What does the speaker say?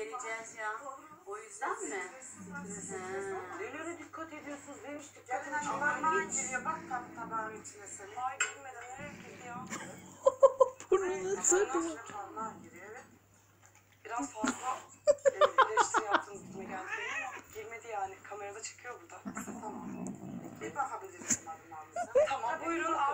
vereceğiz ya. O yüzden mi? Nelere dikkat ediyorsunuz? Benim hiç Ya dikkatimi parmağın çekmiyor. giriyor bak tabağın içine senin. Ay girmeden nereye girdi ya? Burnuna sığdı. Parmağın giriyor evet. Biraz fazla eleştiri yaptığınız gitme geldi benim ama girmedi yani. Kamerada çıkıyor burada. Tamam. Bir bakabiliriz parmağımıza. Tamam buyurun